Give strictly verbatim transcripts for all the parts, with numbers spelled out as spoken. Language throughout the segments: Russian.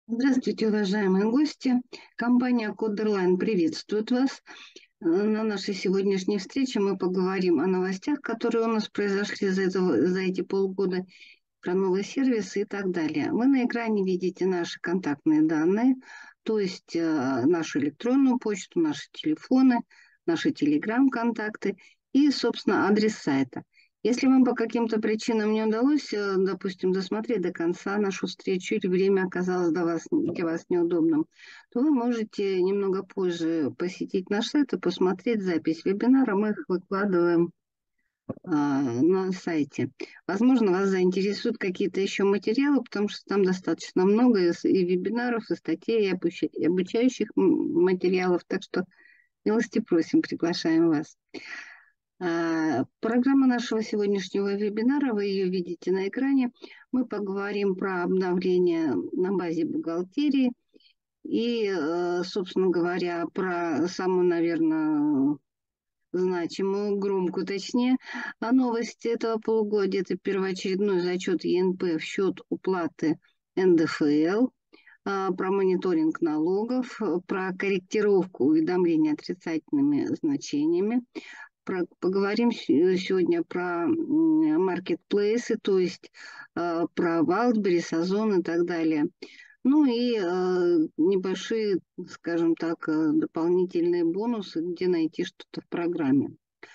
Здравствуйте, уважаемые гости. Компания Кодерлайн приветствует вас. Э, На нашей сегодняшней встрече мы поговорим о новостях, которые у нас произошли за, этого, за эти полгода, про новые сервисы и так далее. Вы на экране видите наши контактные данные, то есть э, нашу электронную почту, наши телефоны, наши телеграм-контакты и, собственно, адрес сайта. Если вам по каким-то причинам не удалось, э, допустим, досмотреть до конца нашу встречу или время оказалось для вас, для вас неудобным, то вы можете немного позже посетить наш сайт и посмотреть запись вебинара. Мы их выкладываем а, на сайте. Возможно, вас заинтересуют какие-то еще материалы, потому что там достаточно много и, с- и вебинаров, и статей, и обуча- и обучающих м, материалов. Так что милости просим, приглашаем вас. А, Программа нашего сегодняшнего вебинара, вы ее видите на экране. Мы поговорим про обновление на базе бухгалтерии и, э, собственно говоря, про самую, наверное, значимую, громкую, точнее, а новость этого полугодия – это первоочередной зачет Е Н П в счет уплаты Н Д Ф Л, а, про мониторинг налогов, э, про корректировку уведомлений отрицательными значениями. Про, поговорим с- сегодня про м, маркетплейсы, то есть э, про Wildberries, Озон и так далее. Ну и э, небольшие, скажем так, э, дополнительные бонусы, где найти что-то в программе.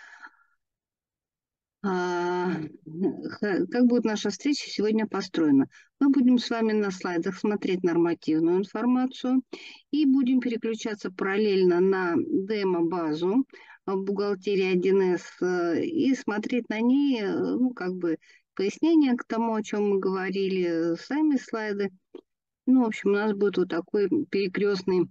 А, х- Как будет наша встреча сегодня построена? Мы будем с вами на слайдах смотреть нормативную информацию и будем переключаться параллельно на демо-базу в бухгалтерии один эс э, и смотреть на ней, э, ну, как бы пояснения к тому, о чем мы говорили, сами слайды. Ну, в общем, у нас будет вот такой перекрестный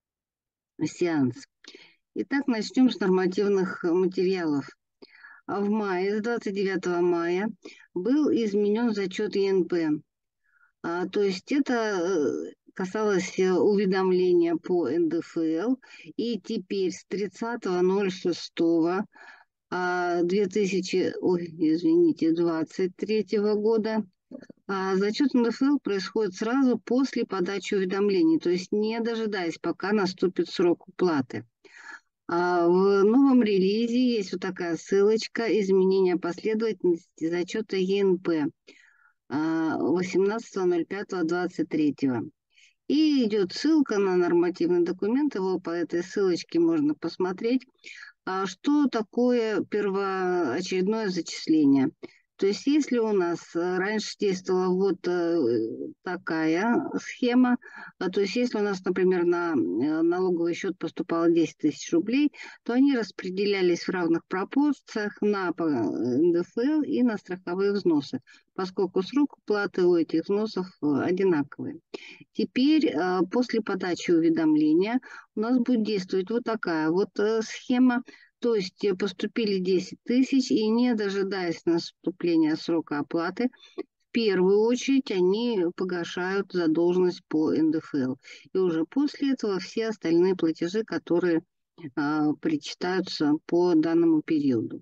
сеанс. Итак, начнем с нормативных материалов. А в мае, с двадцать девятого мая, был изменен зачет Е Н П. А, то есть это э, касалось э, уведомления по Н Д Ф Л. И теперь с тридцатого ноль шестого а, две тысячи, ой, извините, двадцать третьего года а, зачет Н Д Ф Л происходит сразу после подачи уведомлений, то есть не дожидаясь, пока наступит срок уплаты. А в новом релизе есть вот такая ссылочка «Изменение последовательности зачета Е Н П» восемнадцатого ноль пятого двадцать третьего. И идет ссылка на нормативный документ, его по этой ссылочке можно посмотреть. А что такое первоочередное зачисление? То есть если у нас э, раньше действовала вот э, такая схема, а, то есть если у нас, например, на э, налоговый счет поступало десять тысяч рублей, то они распределялись в равных пропорциях на по- Н Д Ф Л и на страховые взносы, поскольку срок уплаты у этих взносов э, одинаковый. Теперь э, после подачи уведомления у нас будет действовать вот такая вот э, схема. То есть э, поступили десять тысяч, и не дожидаясь наступления срока оплаты, в первую очередь они погашают задолженность по Н Д Ф Л. И уже после этого все остальные платежи, которые а, причитаются по данному периоду.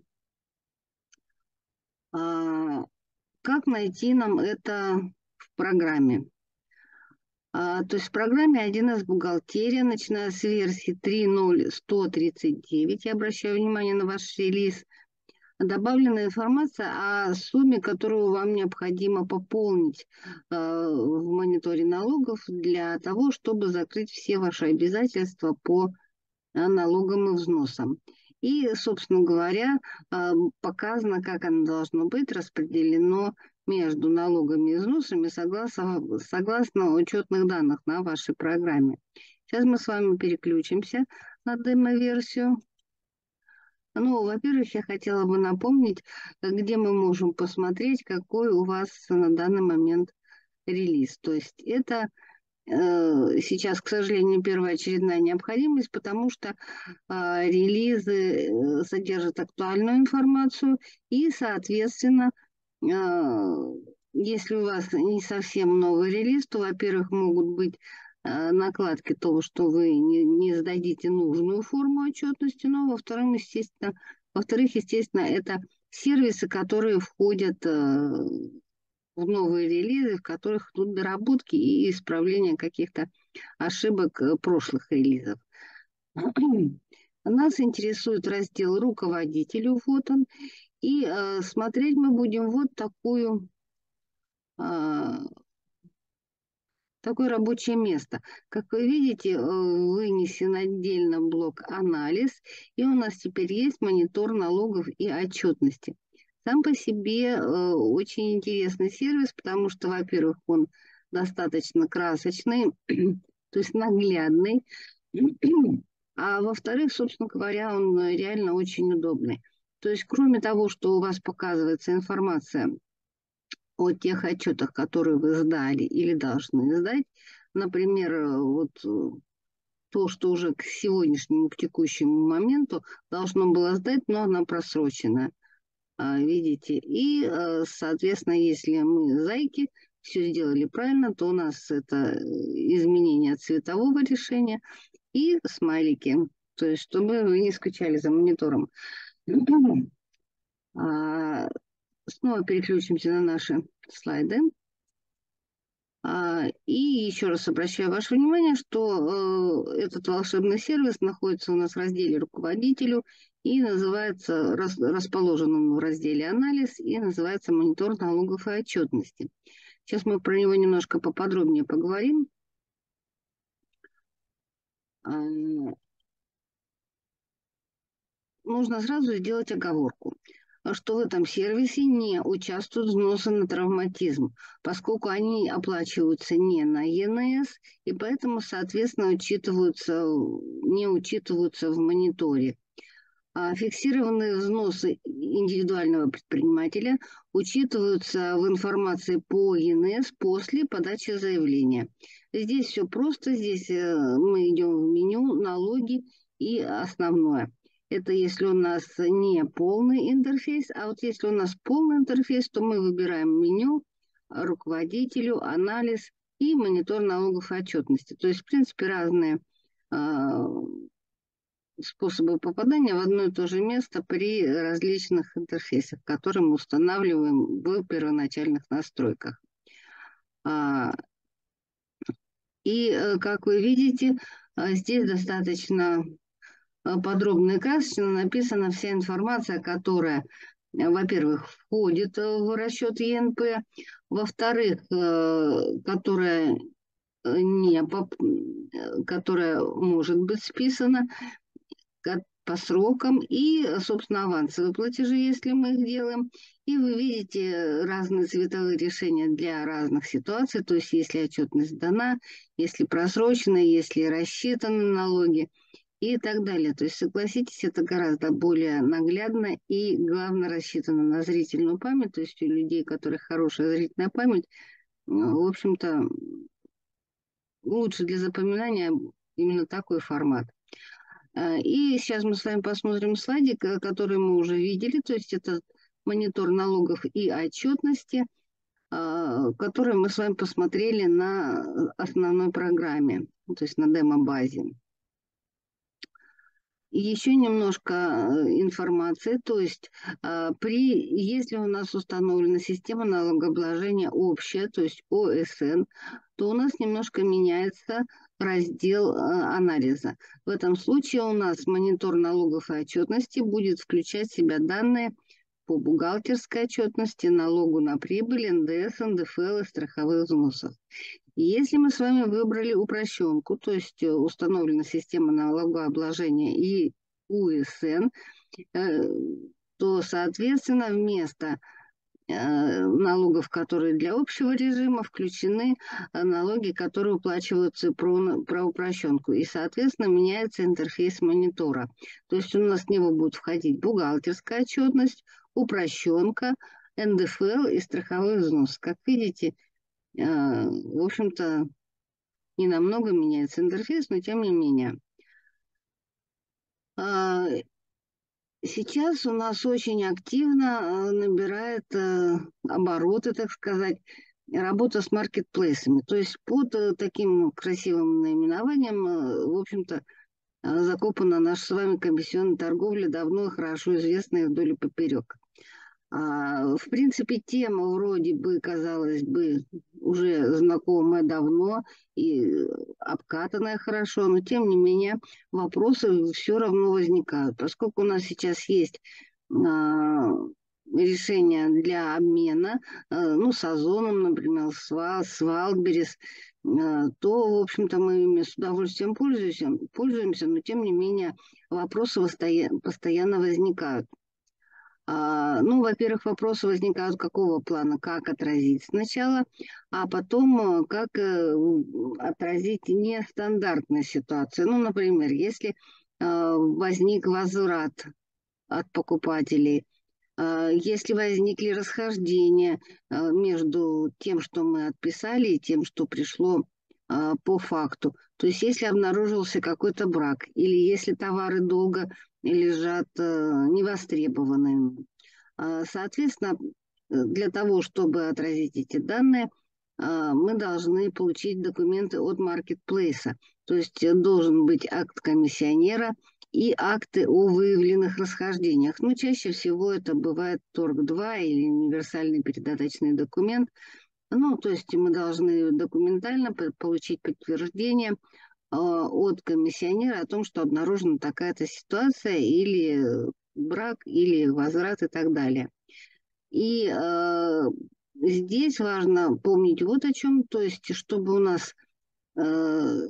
А, как найти нам это в программе? А, то есть в программе один эс бухгалтерия, начиная с версии три точка ноль сто тридцать девять, я обращаю внимание на ваш релиз, добавлена информация о сумме, которую вам необходимо пополнить э, в мониторе налогов для того, чтобы закрыть все ваши обязательства по э, налогам и взносам. И, собственно говоря, э, показано, как оно должно быть распределено между налогами и взносами согласно, согласно учетных данных на вашей программе. Сейчас мы с вами переключимся на демо-версию. Ну, во-первых, я хотела бы напомнить, э, где мы можем посмотреть, какой у вас на данный момент релиз. То есть это э, сейчас, к сожалению, первоочередная необходимость, потому что а, релизы э, содержат актуальную информацию и, соответственно, а, если у вас не совсем новый релиз, то, во-первых, могут быть а, накладки того, что вы не, не сдадите нужную форму отчетности, но, во-вторых, естественно, во-вторых, естественно, это сервисы, которые входят э, в новые релизы, в которых идут доработки и исправление каких-то ошибок э, прошлых релизов. Нас интересует раздел «Руководителю», вот он, и э, смотреть мы будем вот такую, э, такое рабочее место. Как вы видите, э, вынесен отдельно блок «Анализ», и у нас теперь есть монитор налогов и отчетности. Сам по себе э, очень интересный сервис, потому что, во-первых, он достаточно красочный, то есть наглядный, а во-вторых, собственно говоря, он э, реально очень удобный. То есть, кроме того, что у вас показывается информация о тех отчетах, которые вы сдали или должны сдать, например, э, вот э, то, что уже к сегодняшнему, к текущему моменту должно было сдать, но она просрочена, а, видите. И, э, соответственно, если мы зайки все сделали правильно, то у нас это э, изменение цветового решения и смайлики, то есть чтобы вы не скучали за монитором. А, Снова переключимся на наши слайды. А, И еще раз обращаю ваше внимание, что э, этот волшебный сервис находится у нас в разделе «Руководителю» и называется, рас- расположен он в разделе «Анализ» и называется «Монитор налогов и отчетности». Сейчас мы про него немножко поподробнее поговорим. А, Нужно сразу сделать оговорку, что в этом сервисе не участвуют взносы на травматизм, поскольку они оплачиваются не на Е Н С, и поэтому, соответственно, учитываются, не учитываются в мониторе. А фиксированные взносы индивидуального предпринимателя учитываются в информации по Е Н С после подачи заявления. Здесь все просто, здесь э, мы идем в меню «Налоги» и «Основное». Это если у нас не полный интерфейс, а вот если у нас полный интерфейс, то мы выбираем меню, руководителю, анализ и монитор налогов и отчетности. То есть, в принципе, разные а, способы попадания в одно и то же место при различных интерфейсах, которые мы устанавливаем в первоначальных настройках. А, И, э, как вы видите, а, здесь достаточно а, подробно и красочно написана вся информация, которая, э, во-первых, входит э, в расчет Е Н П, во-вторых, э, которая э, не поп- э, которая может быть списана ка- по срокам и, э, собственно, авансовые платежи, если мы их делаем. И вы видите э, разные цветовые решения для разных ситуаций, то есть если отчетность дана, если просрочена, если рассчитаны налоги и так далее. То есть, согласитесь, это гораздо более наглядно и, главное, рассчитано на зрительную память. То есть у людей, у которых хорошая зрительная память, ну, в общем-то, лучше для запоминания именно такой формат. А, И сейчас мы с вами посмотрим слайдик, э, который мы уже видели. То есть это монитор налогов и отчетности, а, который мы с вами посмотрели на основной программе, то есть на демо-базе. И еще немножко э, информации, то есть а, при, если у нас установлена система налогообложения общая, то есть О С Н, то у нас немножко меняется раздел э, анализа. В этом случае у нас монитор налогов и отчетности будет включать в себя данные по бухгалтерской отчетности, налогу на прибыль, Н Д С, Н Д Ф Л и страховых взносов. Если мы с вами выбрали упрощенку, то есть э, установлена система налогообложения и У С Н, э, то, соответственно, вместо э, налогов, которые для общего режима, включены э, налоги, которые уплачиваются про, про упрощенку. И, соответственно, меняется интерфейс монитора. То есть у нас в него будет входить бухгалтерская отчетность, упрощенка, Н Д Ф Л и страховой взнос. Как видите, э, в общем-то, не намного меняется интерфейс, но тем не менее. А, Сейчас у нас очень активно э, набирает э, обороты, так сказать, работа с маркетплейсами. То есть под э, таким красивым наименованием, э, в общем-то, э, закопана наша с вами комиссионная торговля, давно и хорошо известная вдоль и поперек. А, в принципе, тема вроде бы, казалось бы, уже знакомая давно и обкатанная хорошо, но тем не менее вопросы все равно возникают. Поскольку у нас сейчас есть а, решение для обмена, а, ну, с Озоном, например, с, Вал, с Валберес, а, то, в общем-то, мы ими с удовольствием пользуемся, пользуемся, но тем не менее вопросы постоянно, постоянно возникают. А, ну, во-первых, вопросы возникают какого плана, как отразить сначала, а потом, э, как э, м, отразить нестандартные ситуации. Ну, например, если э, возник возврат от покупателей, э, если возникли расхождения э, между тем, что мы отписали, и тем, что пришло э, по факту. То есть, если обнаружился какой-то брак, или если товары долго лежат э, невостребованными. А, Соответственно, э, для того, чтобы отразить эти данные, а, мы должны получить документы от маркетплейса. То есть э, должен быть акт комиссионера и акты о выявленных расхождениях. Но чаще всего это бывает торг два или универсальный передаточный документ. Ну, то есть мы должны документально по- получить подтверждение а, от комиссионера о том, что обнаружена такая-то ситуация или э, брак, или возврат и так далее. И э, здесь важно помнить вот о чем, то есть чтобы у нас э,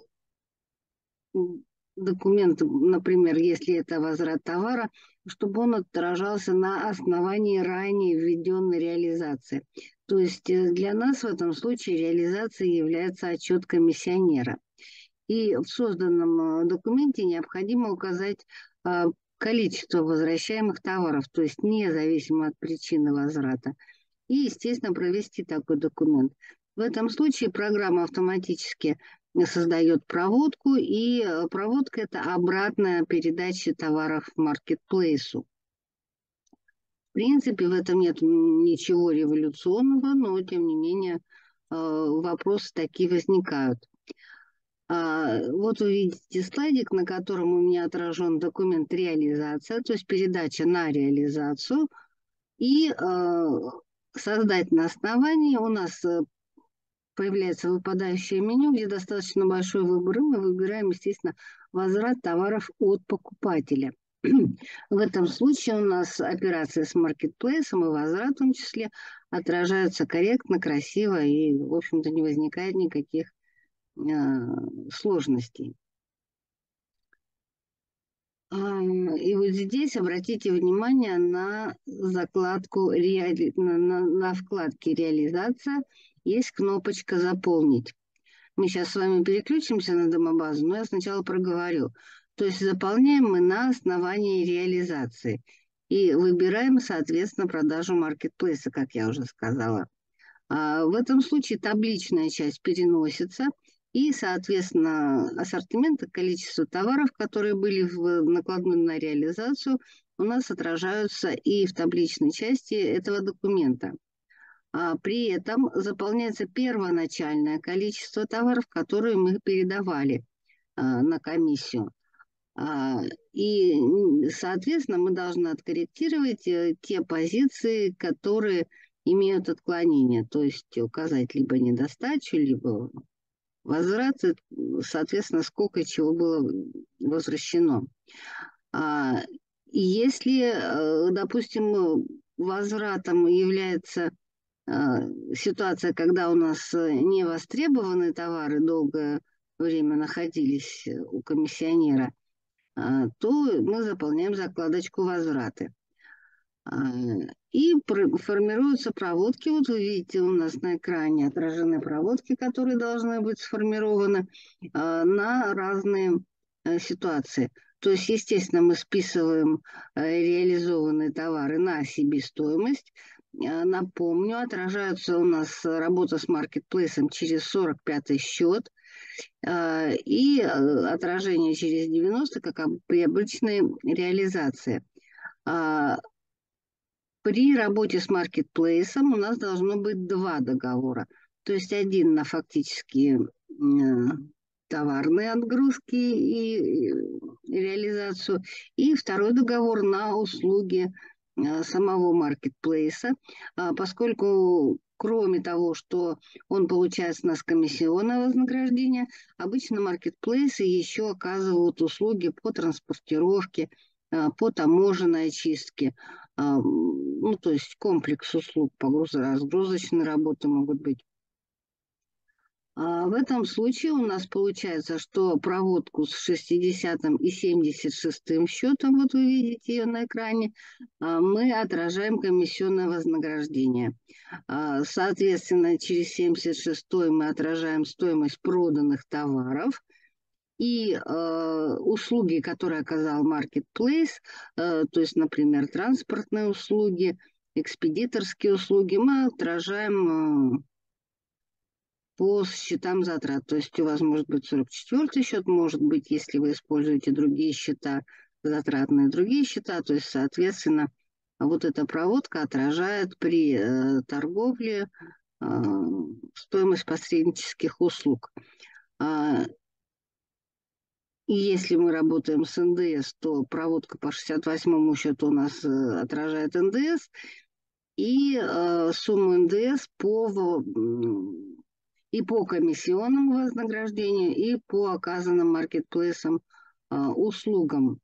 документ, например, если это возврат товара, чтобы он отражался на основании ранее введенной реализации. То есть э, для нас в этом случае реализацией является отчет комиссионера. И в созданном э, документе необходимо указать э, количество возвращаемых товаров, то есть независимо от причины возврата. И, естественно, провести такой документ. В этом случае программа автоматически создает проводку, и э, проводка – это обратная передача товаров маркетплейсу. В принципе, в этом нет ничего революционного, но, тем не менее, э, вопросы такие возникают. А, вот вы видите слайдик, на котором у меня отражен документ реализация, то есть передача на реализацию. И э, создать на основании у нас э, появляется выпадающее меню, где достаточно большой выбор, и мы выбираем, естественно, возврат товаров от покупателя. В этом случае у нас операция с маркетплейсом и возврат в том числе отражаются корректно, красиво, и, в общем-то, не возникает никаких э, сложностей. А, И вот здесь обратите внимание на закладку, реали... на, на, на вкладке «Реализация» есть кнопочка «Заполнить». Мы сейчас с вами переключимся на домобазу, но я сначала проговорю. То есть заполняем мы на основании реализации и выбираем, соответственно, продажу маркетплейса, как я уже сказала. А в этом случае табличная часть переносится, и, соответственно, ассортимент и количество товаров, которые были в накладной на реализацию, у нас отражаются и в табличной части этого документа. А при этом заполняется первоначальное количество товаров, которые мы передавали а, на комиссию. А, и, соответственно, мы должны откорректировать э, те позиции, которые имеют отклонение, то есть указать либо недостачу, либо возврат, э, соответственно, сколько чего было возвращено. А, и если, э, допустим, возвратом является э, ситуация, когда у нас э, не востребованные товары долгое время находились э, у комиссионера, а, то мы заполняем закладочку «Возвраты». А, И пр- формируются проводки. Вот вы видите, у нас на экране отражены проводки, которые должны быть сформированы а, на разные э, ситуации. То есть, естественно, мы списываем э, реализованные товары на себестоимость. А, Напомню, отражаются у нас работа с маркетплейсом через сорок пятый счет а, и э, отражение через девяносто, как об- при обычной реализации. А, При работе с маркетплейсом у нас должно быть два договора. То есть один на фактические э, товарные отгрузки и, и реализацию, и второй договор на услуги э, самого маркетплейса, а, поскольку кроме того, что он получает с нас комиссионное вознаграждение, обычно маркетплейсы еще оказывают услуги по транспортировке, а, по таможенной очистке, а, ну, то есть комплекс услуг, погрузо-разгрузочные работы могут быть. А в этом случае у нас получается, что проводку с шестидесятым и семьдесят шестым счетом, вот вы видите ее на экране, а, мы отражаем комиссионное вознаграждение. А, Соответственно, через семьдесят шестой мы отражаем стоимость проданных товаров и э, услуги, которые оказал Marketplace, э, то есть, например, транспортные услуги, экспедиторские услуги, мы отражаем э, по счетам затрат. То есть у вас может быть сорок четвёртый счет, может быть, если вы используете другие счета, затратные другие счета, то есть, соответственно, вот эта проводка отражает при э, торговле э, стоимость посреднических услуг. А, и если мы работаем с эн дэ эс, то проводка по шестьдесят восьмому счету у нас э, отражает эн дэ эс, и э, сумму эн дэ эс по, м, и по комиссионному вознаграждению, и по оказанным маркетплейсам э, услугам.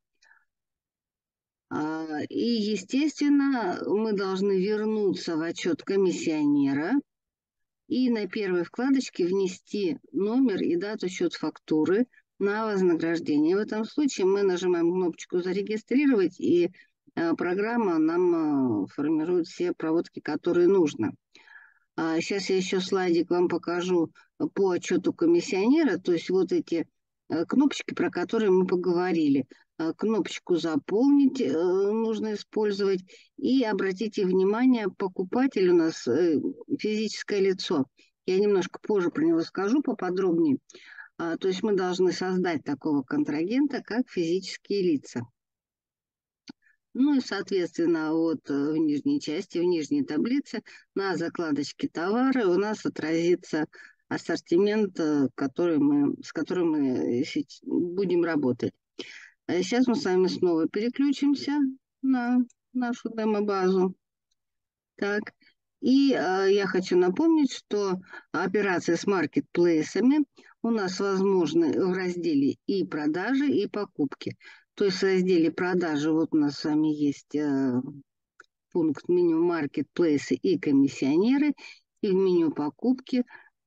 А, и, естественно, мы должны вернуться в отчет комиссионера и на первой вкладочке внести номер и дату счет фактуры на вознаграждение. В этом случае мы нажимаем кнопочку «Зарегистрировать», и э, программа нам э, формирует все проводки, которые нужно. А сейчас я еще слайдик вам покажу по отчету комиссионера, то есть вот эти э, кнопочки, про которые мы поговорили. Э, Кнопочку «Заполнить» э, нужно использовать. И обратите внимание, покупатель у нас э, физическое лицо. Я немножко позже про него скажу поподробнее. А, То есть мы должны создать такого контрагента, как физические лица. Ну и, соответственно, вот э, в нижней части, в нижней таблице на закладочке товары у нас отразится ассортимент, э, который мы, с которым мы сеч- будем работать. А Сейчас мы с вами снова переключимся на нашу демо-базу. Так. И э, я хочу напомнить, что операции с маркетплейсами у нас возможны в разделе и продажи, и покупки. То есть в разделе продажи вот у нас с вами есть э, пункт меню маркетплейсы и комиссионеры, и в меню покупки,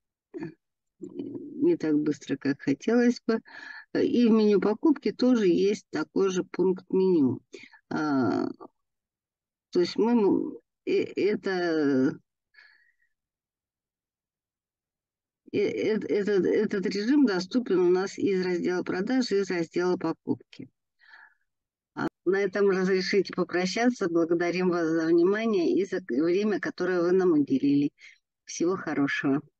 не так быстро, как хотелось бы, и в меню покупки тоже есть такой же пункт меню. А, то есть мы, м- э, это Э, э- Этот, этот режим доступен у нас из раздела продажи, из раздела покупки. А на этом разрешите попрощаться. Благодарим вас за внимание и за время, которое вы нам уделили. Всего хорошего.